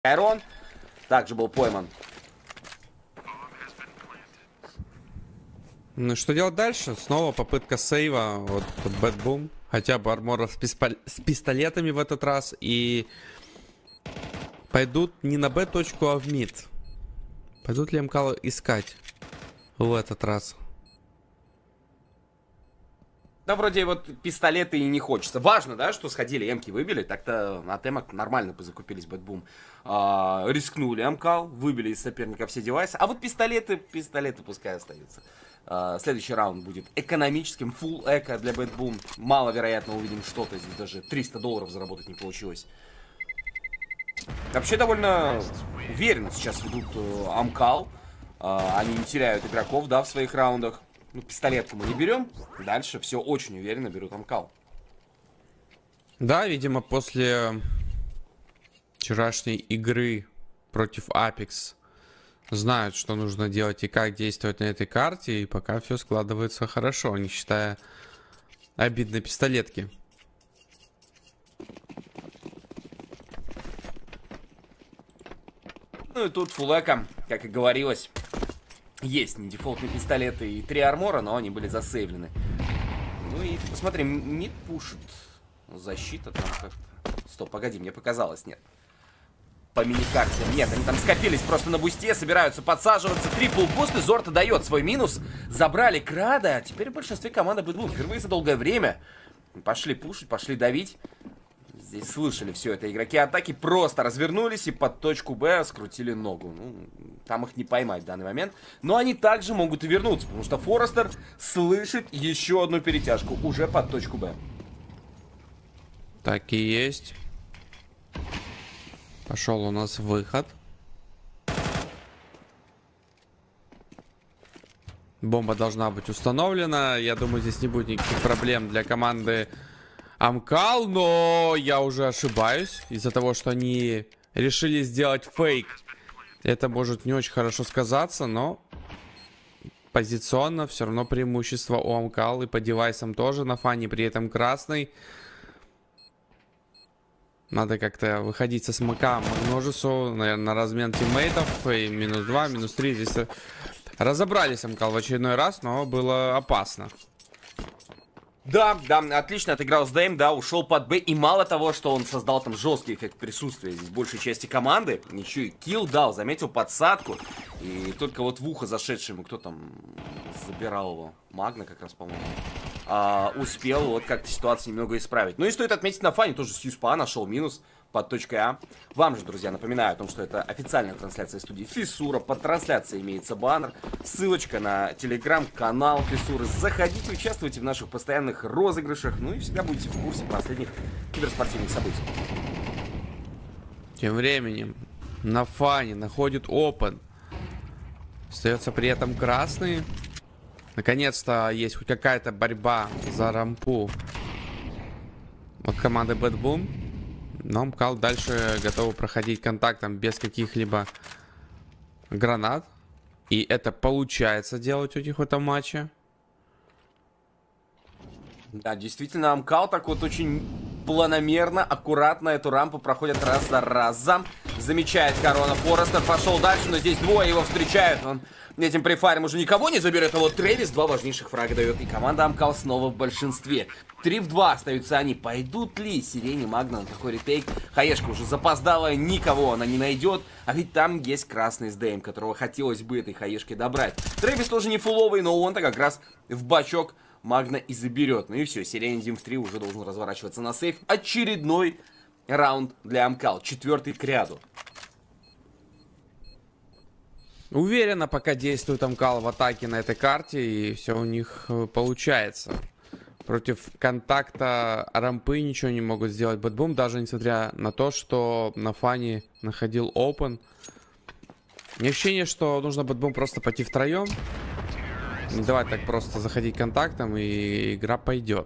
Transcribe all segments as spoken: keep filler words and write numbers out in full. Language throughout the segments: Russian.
Айрон также был пойман. Ну что делать дальше? Снова попытка сейва от Bad Boom. Хотя бы арморов с, писпол... с пистолетами в этот раз. И пойдут не на Б точку, а в мид. Пойдут ли МК искать в этот раз? Да, вроде вот пистолеты и не хочется. Важно, да, что сходили, эмки выбили. Так-то на темок нормально закупились Bad Boom. А, рискнули МК, выбили из соперника все девайсы. А вот пистолеты, пистолеты пускай остаются. А, следующий раунд будет экономическим. Full эко для Bad Boom. Маловероятно увидим что-то. Здесь даже триста долларов заработать не получилось. Вообще довольно уверенно сейчас ведут uh, Амкал. Uh, они не теряют игроков, да, в своих раундах. Ну, пистолетку мы не берем. Дальше все очень уверенно берут Амкал. Да, видимо, после вчерашней игры против Apex знают, что нужно делать и как действовать на этой карте. И пока все складывается хорошо, не считая обидной пистолетки. Ну и тут фулэка, как и говорилось, есть не дефолтные пистолеты и три армора, но они были засейвлены. Ну и посмотри, мид пушит. Защита там как-то... Стоп, погоди, мне показалось, нет. По миникарте. Нет, они там скопились просто на бусте, собираются подсаживаться. Трипл буст, и Зорта дает свой минус. Забрали Крада, а теперь в большинстве команды Bad Boom впервые за долгое время. Пошли пушить, пошли давить. Здесь слышали все это. Игроки атаки просто развернулись и под точку Б скрутили ногу. Ну, там их не поймать в данный момент. Но они также могут и вернуться, потому что Форестер слышит еще одну перетяжку уже под точку Б. Так и есть. Пошел у нас выход. Бомба должна быть установлена. Я думаю, здесь не будет никаких проблем для команды Амкал, но я уже ошибаюсь из-за того, что они решили сделать фейк. Это может не очень хорошо сказаться, но позиционно все равно преимущество у Амкал, и по девайсам тоже на фане, при этом красный. Надо как-то выходить со смока Магножесу, наверное, на размен тиммейтов. И минус два, минус три. Здесь разобрались Амкал в очередной раз, но было опасно. Да, да, отлично отыграл с Дэйм, да, ушел под Б. И мало того, что он создал там жесткий эффект присутствия здесь большей части команды, еще и килл дал, заметил подсадку. И только вот в ухо зашедшему, кто там забирал его, Магна как раз, по-моему, а, успел вот как-то ситуацию немного исправить. Ну и стоит отметить на фане, тоже Сьюспа нашел минус под точкой А. Вам же, друзья, напоминаю о том, что это официальная трансляция студии Фиссура. Под трансляцией имеется баннер, ссылочка на телеграм-канал Фиссуры. Заходите, участвуйте в наших постоянных розыгрышах, ну и всегда будете в курсе последних киберспортивных событий. Тем временем на фане находит Open. Остается при этом красный. Наконец-то есть хоть какая-то борьба за рампу от команды Bad Boom. Но Амкал дальше готовы проходить контактом без каких-либо гранат. И это получается делать у них в этом матче. Да, действительно, Амкал так вот очень планомерно, аккуратно эту рампу проходит раз за разом. Замечает Корона Форестер, пошел дальше, но здесь двое его встречают. Он этим префарем уже никого не заберет, а вот Трэвис два важнейших фрага дает. И команда Амкал снова в большинстве. три в два остаются они. Пойдут ли Сирени Магна на такой ретейк? Хаешка уже запоздала, никого она не найдет. А ведь там есть красный с Дэйм, которого хотелось бы этой хаешке добрать. Трэвис тоже не фуловый, но он-то как раз в бачок Магна и заберет. Ну и все, Сирени Дим три уже должен разворачиваться на сейф. Очередной раунд для Амкал. Четвертый к ряду. Уверенно пока действует Амкал в атаке на этой карте. И все у них получается. Против контакта рампы ничего не могут сделать Bad Boom, даже несмотря на то, что на фане находил Open. Ощущение, что нужно Bad Boom просто пойти втроем. Не давать так просто заходить контактом, и игра пойдет.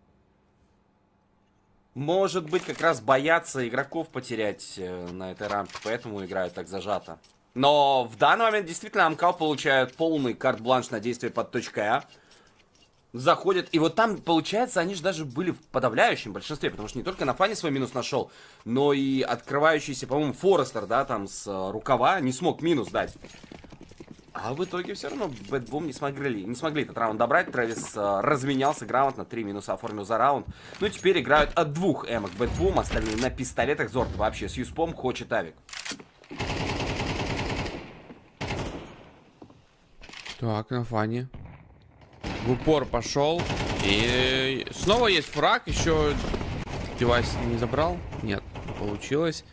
Может быть, как раз боятся игроков потерять на этой рампе, поэтому играют так зажато. Но в данный момент действительно Амкал получают полный карт-бланш на действие под точкой А. заходят. И вот там, получается, они же даже были в подавляющем большинстве, потому что не только на фане свой минус нашел, но и открывающийся, по-моему, Форестер, да, там с рукава не смог минус дать. А в итоге все равно Bad Boom не смогли, не смогли этот раунд добрать. Трэвис э, разменялся грамотно, три минуса оформил за раунд. Ну и теперь играют от двух эмок Bad Boom, остальные на пистолетах. Зорд вообще с юспом хочет авик. Так, на фане. В упор пошел. И снова есть фраг. Еще девайс не забрал. Нет, не получилось.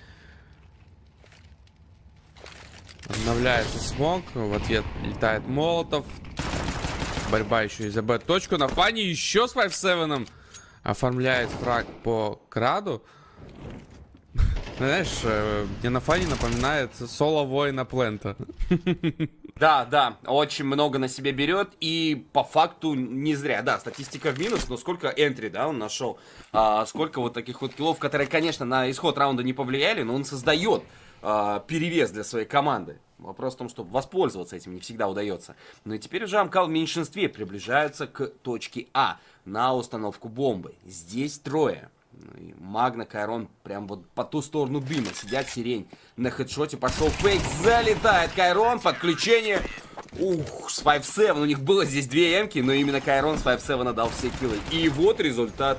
Обновляется смог. В ответ летает молотов. Борьба еще и за Б-точку. На фане еще с пять семь оформляет фраг по краду. Знаешь, мне на фане напоминает соло воина Плента. Да, да, очень много на себе берет. И по факту не зря. Да, статистика в минус, но сколько энтри, да, он нашел. А, сколько вот таких вот киллов, которые, конечно, на исход раунда не повлияли, но он создает а, перевес для своей команды. Вопрос в том, что воспользоваться этим не всегда удается. Ну и теперь уже Амкал в меньшинстве приближаются к точке А на установку бомбы. Здесь трое. Магна, Кайрон прям вот по ту сторону дыма сидят. Сирень на хедшоте, пошел фейк, залетает Кайрон, подключение. Ух, с пять семь, у них было здесь две эмки, но именно Кайрон с пять семь дал все киллы. И вот результат.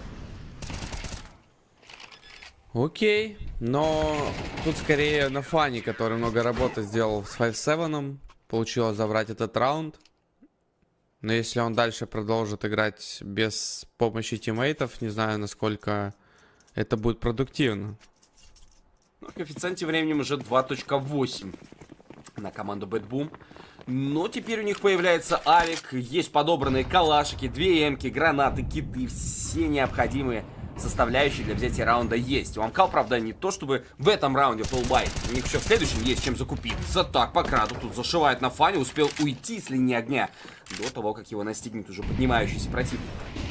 Окей, но тут скорее на фане, который много работы сделал с пять семь, получилось забрать этот раунд. Но если он дальше продолжит играть без помощи тиммейтов, не знаю, насколько это будет продуктивно. Ну, коэффициент тем временем уже два точка восемь на команду Bad Boom. Но теперь у них появляется авик, есть подобранные калашики, две эмки, гранаты, киты, все необходимые составляющие для взятия раунда есть. У Амкал, правда, не то чтобы в этом раунде фуллбай. У них еще в следующем есть чем закупиться. Так, по краду тут зашивает на фане. Успел уйти с линии огня до того, как его настигнет уже поднимающийся противник.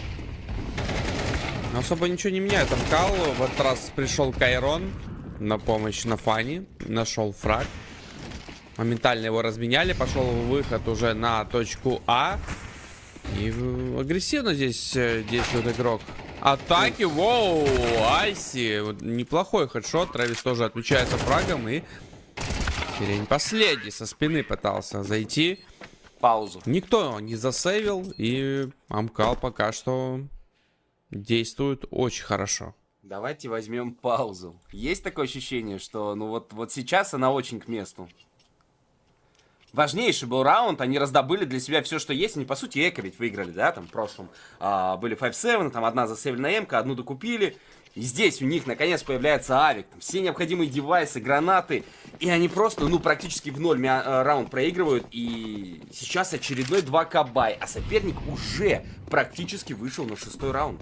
Но особо ничего не меняет Амкал. В этот раз пришел Кайрон на помощь на фане. Нашел фраг. Моментально его разменяли. Пошел выход уже на точку А. И агрессивно здесь действует игрок. Атаки, воу, Айси. Неплохой хедшот. Трэвис тоже отмечается фрагом. И Сирень последний со спины пытался зайти. Паузу. Никто не засейвил. И Амкал пока что действует очень хорошо. Давайте возьмем паузу. Есть такое ощущение, что ну вот, вот сейчас она очень к месту. Важнейший был раунд, они раздобыли для себя все, что есть. Они, по сути, эко ведь выиграли, да, там в прошлом а, были пять семь, там одна засейвленная эмка, одну докупили. И здесь у них, наконец, появляется авик, там все необходимые девайсы, гранаты. И они просто, ну, практически в ноль а, раунд проигрывают. И сейчас очередной два ка бай, а соперник уже практически вышел на шестой раунд.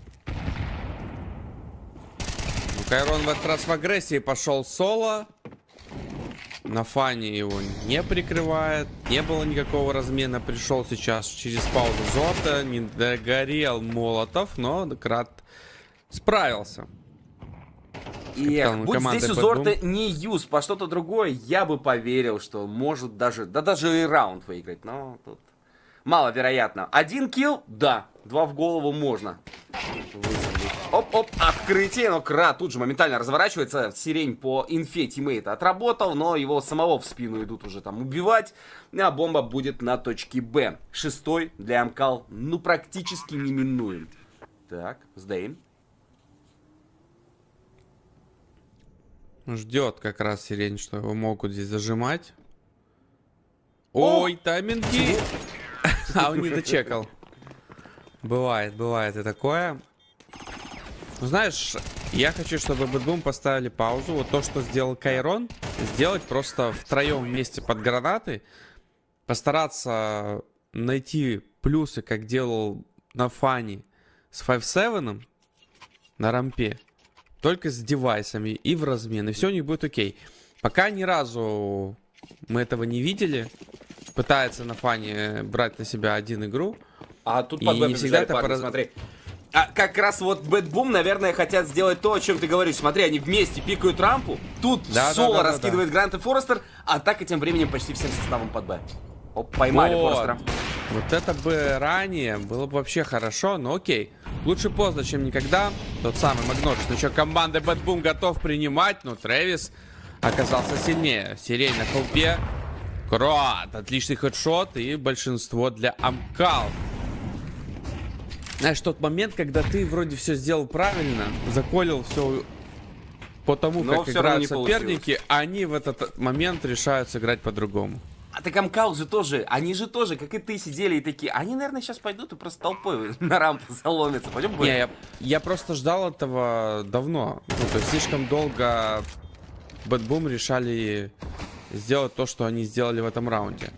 Кайрон в этот раз в агрессии пошел соло. На фане его не прикрывает. Не было никакого размена. Пришел сейчас через паузу Зорта. Не догорел Молотов, но Крат справился. И будь здесь у Зорта не юз по что-то другое, я бы поверил, что может даже, да даже и раунд выиграть. Но тут маловероятно. Один килл, да. Два в голову можно. Оп-оп, открытие, но Крат тут же моментально разворачивается. Сирень по инфе тиммейта отработал, но его самого в спину идут уже там убивать. А бомба будет на точке Б. Шестой для Амкал, ну, практически неминуем. Так, сдаем. Ждет как раз Сирень, что его могут здесь зажимать. Ой, О! Тайминги. А он не дочекал. Бывает, бывает и такое. Знаешь, я хочу, чтобы Bad Boom поставили паузу. Вот то, что сделал Кайрон, сделать просто втроем вместе под гранаты. Постараться найти плюсы, как делал на фане с пять семь на рампе. Только с девайсами и в размен. И все у них будет окей. Пока ни разу мы этого не видели. Пытается на фане брать на себя один игру. А тут под Б всегда это парни, пора... смотри. А как раз вот Bad Boom, наверное, хотят сделать то, о чем ты говоришь. Смотри, они вместе пикают рампу. Тут да, соло да, да, раскидывает да, да. Грант и Форестер. Атака тем временем почти всем составом под Б. Оп, поймали Вот. Форстера. Вот это бы ранее было бы вообще хорошо, но окей. Лучше поздно, чем никогда. Тот самый Магножис. Ну что, команда Bad Boom готов принимать, но Трэвис оказался сильнее. Сирень на холпе. Крот, отличный хедшот и большинство для Амкал. Знаешь, тот момент, когда ты вроде все сделал правильно, заколил все по тому, Но как всё равно играют не соперники, они в этот момент решают сыграть по-другому. А так Амкал же тоже, они же тоже, как и ты, сидели и такие, они, наверное, сейчас пойдут и просто толпой на рампу заломятся. Пойдем Не, я, я просто ждал этого давно. Ну, то есть слишком долго Bad Boom решали сделать то, что они сделали в этом раунде.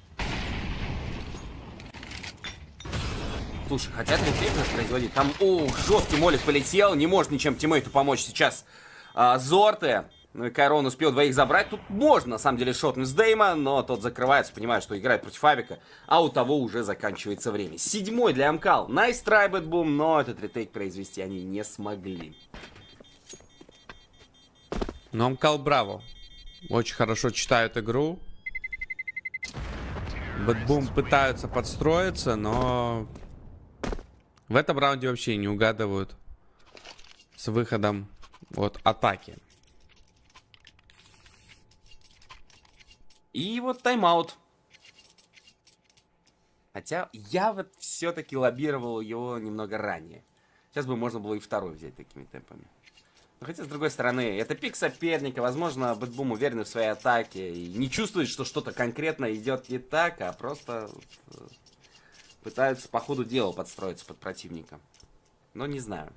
Слушай, хотят рефлексов производить. Там, о, жесткий молик полетел, не может ничем тиммейту помочь сейчас а, Зорте. Ну и Кайрон успел двоих забрать. Тут можно, на самом деле, шотнуть с Дейма, но тот закрывается, понимает, что играет против Авика, а у того уже заканчивается время. Седьмой для Амкал. Найс трай, Bad Boom, но этот ретейк произвести они не смогли. Но Амкал браво. Очень хорошо читают игру. Bad Boom пытаются подстроиться, но в этом раунде вообще не угадывают с выходом от атаки. И вот тайм-аут. Хотя я вот все-таки лоббировал его немного ранее. Сейчас бы можно было и второй взять такими темпами. Но хотя, с другой стороны, это пик соперника. Возможно, Bad Boom уверен в своей атаке и не чувствует, что что-то конкретно идет не так, а просто пытаются по ходу дела подстроиться под противника. Но не знаю.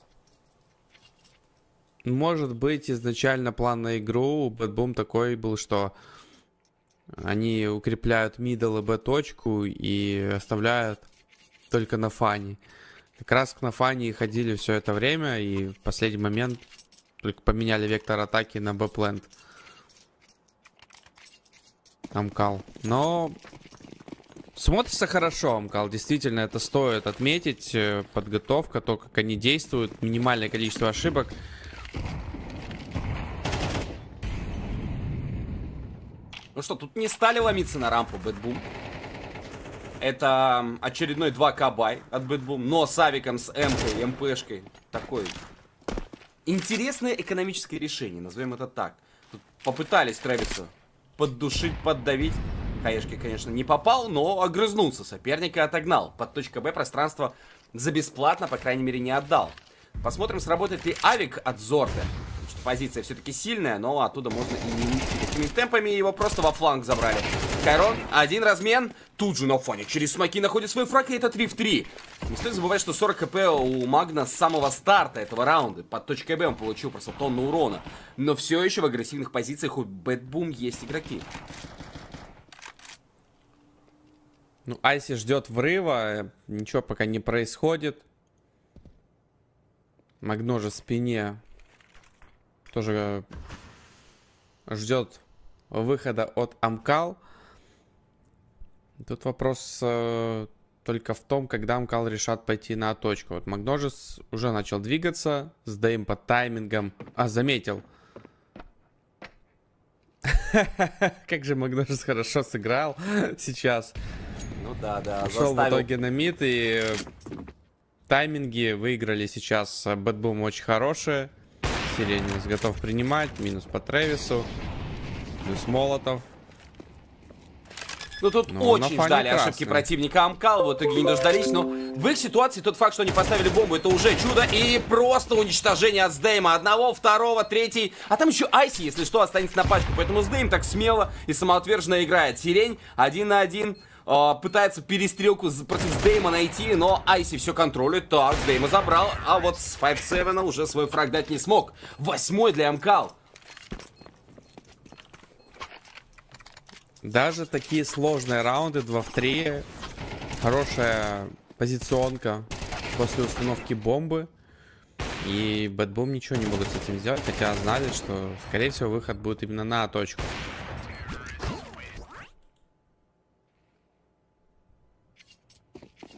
Может быть, изначально план на игру у Bad Boom такой был, что они укрепляют мидл и б-точку и оставляют только на фане. Как раз к нафане ходили все это время, и в последний момент только поменяли вектор атаки на б-плент. Амкал. Но смотрится хорошо, Амкал. Действительно, это стоит отметить. Подготовка, то, как они действуют, минимальное количество ошибок. Ну что, тут не стали ломиться на рампу Bad Boom. Это очередной два ка бай от Bad Boom, но с авиком, с эмкой, эмпэшкой. Такой интересное экономическое решение, назовем это так. Тут попытались Трэвиса поддушить, поддавить. Хаешки, конечно, не попал, но огрызнулся. Соперника отогнал. Под точка Б пространство за бесплатно, по крайней мере, не отдал. Посмотрим, сработает ли авик от Зорте. Позиция все-таки сильная, но оттуда можно и не уйти. Такими темпами его просто во фланг забрали. Кайрон, один размен. Тут же на фоне через смоки находит свой фраг, и это три в три. Не стоит забывать, что сорок хп у Магна с самого старта этого раунда. Под точкой Б он получил просто тонну урона. Но все еще в агрессивных позициях у Bad Boom есть игроки. Ну, Айси ждет врыва. Ничего пока не происходит. Магножа в спине тоже ждет выхода от Амкал. Тут вопрос э, только в том, когда Амкал решат пойти на точку. Вот Магножис уже начал двигаться с Дэйм под таймингом. А, заметил. Как же Магножис хорошо сыграл сейчас. Ну да, да. Пошел в итоге на мид, и тайминги выиграли сейчас. Bad Boom очень хорошие. Сиренис готов принимать. Минус по Трэвису. Плюс Молотов. Ну тут но очень ждали красный. ошибки противника Амкал. В итоге не дождались. Но в их ситуации тот факт, что они поставили бомбу, это уже чудо. И просто уничтожение от Сдейма. Одного, второго, третий. А там еще Айси, если что, останется на пачку. Поэтому Сдейм так смело и самоотверженно играет. Сирень один на один. Пытается перестрелку против Сдейма найти, но Айси все контролирует. Так, Сдейма забрал, а вот с пять семь уже свой фраг дать не смог. Восьмой для Амкал. Даже такие сложные раунды два в три. Хорошая позиционка после установки бомбы. И Bad Boom ничего не могут с этим сделать, хотя знали, что, скорее всего, выход будет именно на точку.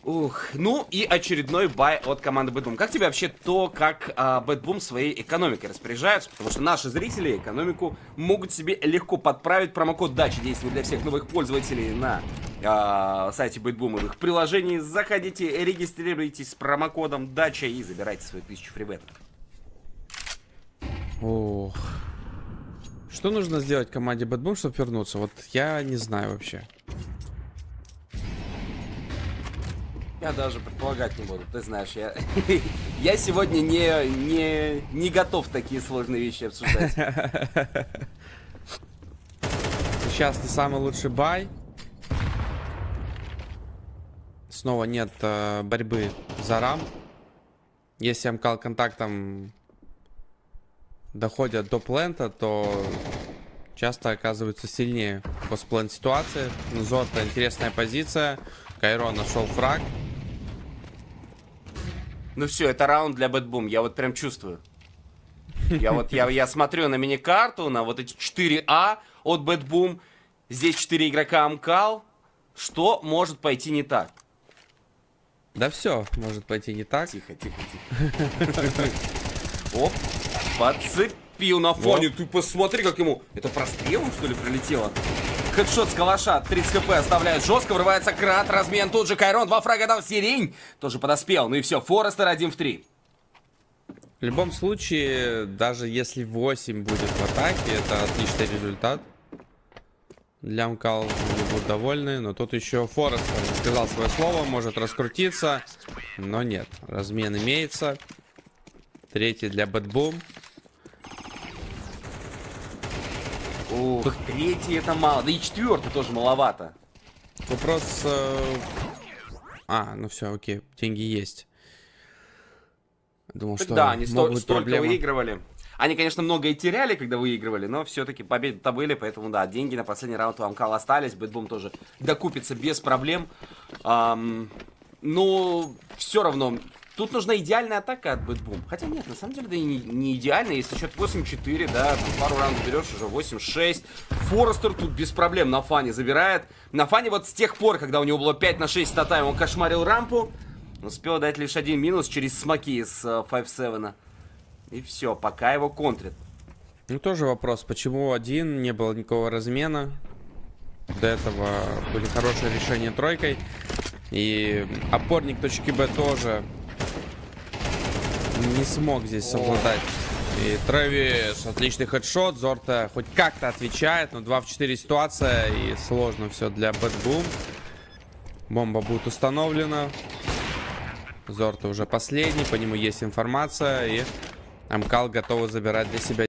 Ух, ну и очередной бай от команды Bad Boom. Как тебе вообще то, как а, Bad Boom своей экономикой распоряжаются? Потому что наши зрители экономику могут себе легко подправить. Промокод Дача действует для всех новых пользователей на а, сайте Bad Boom и в их приложении. Заходите, регистрируйтесь с промокодом Дача и забирайте свою тысячу фрибетов. Ох. Что нужно сделать команде Bad Boom, чтобы вернуться? Вот я не знаю вообще. Я даже предполагать не буду, ты знаешь, я, я сегодня не, не, не готов такие сложные вещи обсуждать. Сейчас не самый лучший бай. Снова нет э, борьбы за рам. Если Амкал контактом доходят до плента, то часто оказываются сильнее после плент ситуации. Ну, Зорта интересная позиция. Кайрон нашел фраг. Ну все, это раунд для Bad Boom, я вот прям чувствую. Я вот, я, я смотрю на мини-карту, на вот эти четыре А от Bad Boom. Здесь четыре игрока Амкал. Что может пойти не так? Да все может пойти не так. Тихо, тихо, тихо. Оп, подцепил на фоне. Ты посмотри, как ему... Это прострелом, что ли, прилетело? Хедшот с калаша, тридцать хп оставляет жестко, врывается Крат, размен, тут же Кайрон, два фрага дал, Сирень тоже подоспел, ну и все, Форестер один в три. В любом случае, даже если восемь будет в атаке, это отличный результат. Для Амкал они будут довольны, но тут еще Форестер сказал свое слово, может раскрутиться, но нет, размен имеется. Третий для Bad Boom. Ух, тут... третий это мало, да и четвертый тоже маловато. Вопрос... Э... А, ну все, окей, деньги есть. Думал, что да, они сто столько проблемы. выигрывали. Они, конечно, много и теряли, когда выигрывали, но все-таки победы-то были, поэтому, да, деньги на последний раунд у Амкала остались. Bad Boom тоже докупится без проблем. Ам... Ну, все равно... Тут нужна идеальная атака от Bad Boom. Хотя нет, на самом деле, да и не, не идеальная. Если счет восемь четыре, да, пару раундов берешь, уже восемь шесть. Форестер тут без проблем на фане забирает. На фане вот с тех пор, когда у него было пять на шесть статайм, он кошмарил рампу. Успел дать лишь один минус через смоки с пять семь. И все, пока его контрит. Ну, тоже вопрос, почему один, не было никакого размена. До этого были хорошие решения тройкой. И опорник точки Б тоже не смог здесь совладать. И Трэвис, отличный хедшот. Зорта хоть как-то отвечает, но два в четыре ситуация. И сложно все для Bad Boom. Бомба будет установлена. Зорта уже последний, по нему есть информация. И Амкал готовы забирать для себя